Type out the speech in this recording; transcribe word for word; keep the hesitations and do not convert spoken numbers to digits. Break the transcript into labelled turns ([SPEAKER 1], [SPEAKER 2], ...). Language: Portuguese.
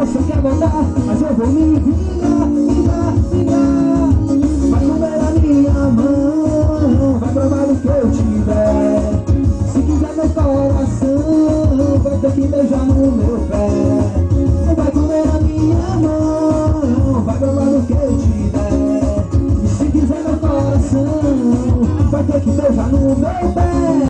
[SPEAKER 1] Você quer voltar, mas eu vou me vingar, vingar, vingar. Vai comer a minha mão, vai provar o que eu tiver. Se quiser meu coração, vai ter que beijar no meu pé. Vai comer a minha mão, vai provar o que eu tiver. E se quiser meu coração, vai ter que beijar no meu pé.